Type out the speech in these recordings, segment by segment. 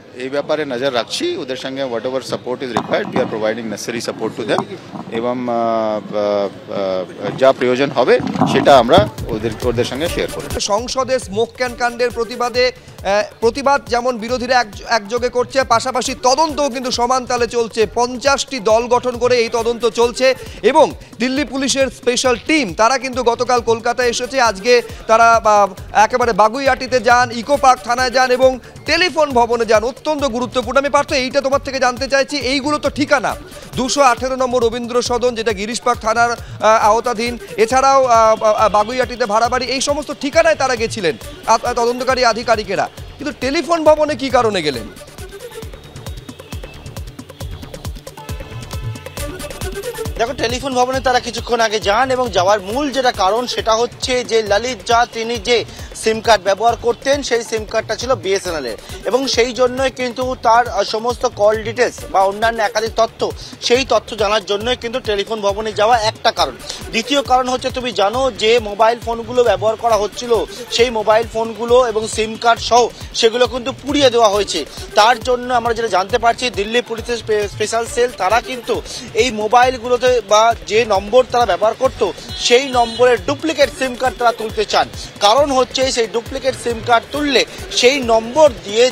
এই ব্যাপারে নজর রাখছি, ওদের সঙ্গে whatever support is required we are providing necessary support to them, এবং যা প্রয়োজন হবে সেটা আমরা ওদের সঙ্গে শেয়ার করব। সংসদে স্মোক ক্যান কাণ্ডের প্রতিবাদ যেমন বিরোধীরা একযোগে করছে, পাশাপাশি তদন্তও কিন্তু সমান তালে চলছে। 50টি দল গঠন করে এই তদন্ত চলছে এবং দিল্লি পুলিশের স্পেশাল টিম তারা কিন্তু গতকাল কলকাতায় এসেছে। আজকে তারা একেবারে বাগুইআটিতে যান, ইকো পার্ক থানায় যান এবং টেলিফোন ভবনে যান। অত্যন্ত গুরুত্বপূর্ণ। আমি পার্থ এইটা তোমার থেকে জানতে চাইছি, এইগুলো তো ঠিকানা 218 নম্বর রবীন্দ্র সদন যেটা গিরিশ পার্ক থানার আওতাধীন, এছাড়াও বাগুইআটিতে ভাড়াবাড়ি, এই সমস্ত ঠিকানায় তারা গেছিলেন তদন্তকারী আধিকারিকেরা, কিন্তু টেলিফোন ভবনে কি কারণে গেলেন? দেখো, টেলিফোন ভবনে তারা কিছুক্ষণ আগে যান এবং যাওয়ার মূল যেটা কারণ সেটা হচ্ছে যে ললিত ঝা তিনি যে সিম কার্ড ব্যবহার করতেন সেই সিম কার্ডটা ছিল বিএসএনএল এর, এবং সেই জন্যই কিন্তু তার সমস্ত কল ডিটেলস বা অন্যান্য একাধিক তথ্য, সেই তথ্য জানার জন্যই কিন্তু টেলিফোন ভবনে যাওয়া একটা কারণ। দ্বিতীয় কারণ হচ্ছে, তুমি জানো যে মোবাইল ফোনগুলো ব্যবহার করা হচ্ছিল, সেই মোবাইল ফোনগুলো এবং সিম কার্ড সহ সেগুলো কিন্তু পুড়িয়ে দেওয়া হয়েছে। তার জন্য আমরা যেটা জানতে পারছি, দিল্লি পুলিশের স্পেশাল সেল তারা কিন্তু এই মোবাইলগুলোতে বা যে নম্বর তারা ব্যবহার করতো সেই নম্বরের ডুপ্লিকেট সিম কার্ড তারা তুলতে চান। কারণ হচ্ছে সেই ডুপ্লিকেট সিম কার্ড তুললে সেই নম্বর দিয়ে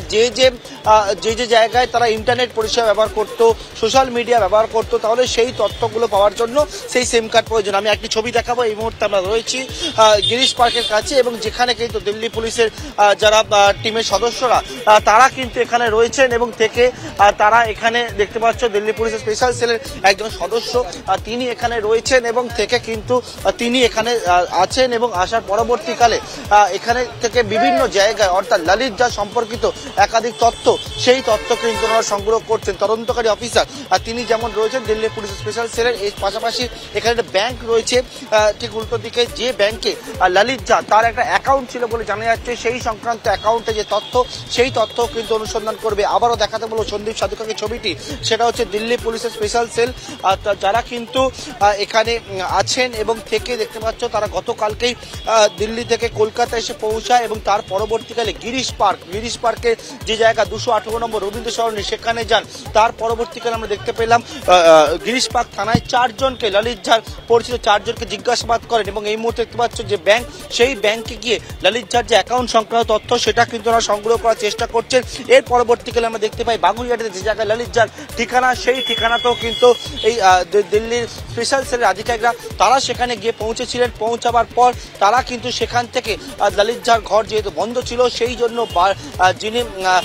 যে জায়গায় তারা ইন্টারনেট পরিষেবা ব্যবহার করতো, সোশ্যাল মিডিয়া ব্যবহার করতো, তাহলে সেই তথ্যগুলো পাওয়ার জন্য সেই সিম কার্ড প্রয়োজন। আমি একটি ছবি দেখাবো। এই মুহূর্তে আমরা রয়েছি গিরিশ পার্কের কাছে এবং যেখানে কিন্তু দিল্লি পুলিশের যারা টিমের সদস্যরা তারা কিন্তু এখানে রয়েছেন এবং থেকে তারা এখানে দেখতে পাচ্ছ দিল্লি পুলিশের স্পেশাল সেলের একজন সদস্য তিনি এখানে রয়েছেন এবং থেকে কিন্তু তিনি এখানে আছেন এবং আসার পরবর্তীকালে এখানে থেকে বিভিন্ন জায়গায় অর্থাৎ ললিত ঝা সম্পর্কিত একাধিক তথ্য, সেই তথ্য কিন্তু ওনারা সংগ্রহ করছেন। তদন্তকারী অফিসার তিনি যেমন রয়েছেন দিল্লি পুলিশ স্পেশাল সেলের, এর পাশাপাশি এখানে একটা ব্যাংক রয়েছে ঠিক উল্টো দিকে, যে ব্যাংকে ললিত ঝা তার একটা অ্যাকাউন্ট ছিল বলে জানা যাচ্ছে, সেই সংক্রান্ত অ্যাকাউন্টে যে তথ্য সেই তথ্য কিন্তু অনুসন্ধান করবে। আবারও দেখাতে বলবো সন্দীপ সাধুকাকে ছবিটি, সেটা হচ্ছে দিল্লি পুলিশের স্পেশাল সেল যারা কিন্তু এখানে আছেন এবং থেকে দেখতে পাচ্ছ তারা গতকালকেই দিল্লি থেকে কলকাতা এসে পৌঁছায় এবং তার পরবর্তীকালে গিরিশ পার্কের যে জায়গা 218 নম্বর রবীন্দ্র সরণি সেখানে যান। তার পরবর্তীকালে আমরা দেখতে পেলাম গিরিশ পার্ক থানায় 4 জনকে, ললিত ঝার পরিচিত 4 জনকে জিজ্ঞাসাবাদ করেন এবং এই মুহূর্তে দেখতে পাচ্ছ যে ব্যাংক, সেই ব্যাংকে গিয়ে ললিত ঝার যে অ্যাকাউন্ট সংক্রান্ত তথ্য সেটা কিন্তু ওরা সংগ্রহ করার চেষ্টা করছেন। এর পরবর্তীকালে আমরা দেখতে পাই বাগুইআটিতে যে জায়গায় ললিত ঝার ঠিকানা, সেই ঠিকানাতেও কিন্তু এই দিল্লির স্পেশাল সেলের আধিকারিকরা তারা সেখানে গিয়ে পৌঁছেছিলেন। পৌঁছাবার পর তারা কিন্তু সেখান থেকে ললিত ঝার ঘর যেহেতু বন্ধ ছিল সেই জন্য যিনি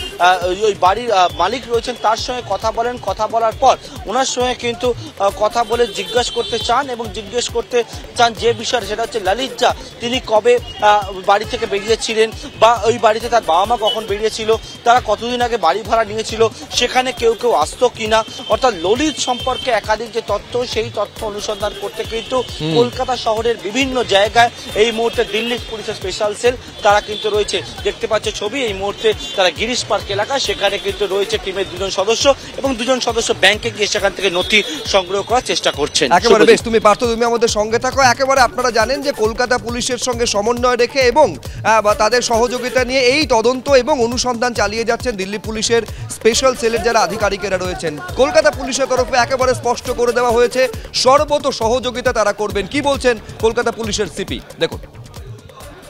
ওই বাড়ির মালিক রয়েছেন তার সঙ্গে কথা বলেন। কথা বলার পর ওনার সঙ্গে কিন্তু কথা বলে জিজ্ঞেস করতে চান এবং জিজ্ঞেস করতে চান যে বিষয়টা, সেটা হচ্ছে ললিত ঝা তিনি কবে বাড়ি থেকে বেরিয়েছিলেন বা ওই বাড়িতে তার বাবা মা কখন বেরিয়েছিল, তারা কতদিন আগে বাড়ি ভাড়া নিয়েছিল, সেখানে কেউ আসতো কিনা, অর্থাৎ ললিত সম্পর্কে একাধিক যে তথ্য সেই তথ্য অনুসন্ধান করতে কিন্তু কলকাতা শহরের বিভিন্ন জায়গায় এই মুহূর্তে দিল্লি পুলিশের স্পেশাল সেল তারা কিন্তু রয়েছে। দেখতে পাচ্ছে ছবি, এই মুহূর্তে তারা গিরিশ পার্ক এলাকা, সেখানে কিন্তু রয়েছে টিমের 2 জন সদস্য এবং 2 জন সদস্য ব্যাংকে গিয়ে সেখান থেকে নথি সংগ্রহ করার চেষ্টা করছেন। একেবারে বেশ, তুমি পার্থ তুমি আমাদের সঙ্গে থাকো। একেবারে আপনারা জানেন যে কলকাতা পুলিশের সঙ্গে সমন্বয় রেখে এবং তাদের সহযোগিতা নিয়ে এই তদন্ত এবং অনুসন্ধান চালিয়ে যাচ্ছেন দিল্লি পুলিশের স্পেশাল সেলের যারা আধিকারিকেরা রয়েছেন। কলকাতা পুলিশের তরফে একেবারে স্পষ্ট করে দেওয়া হয়েছে সর্বত সহযোগিতা তারা করবেন। কি বলছেন কলকাতা পুলিশের সিপি, দেখুন।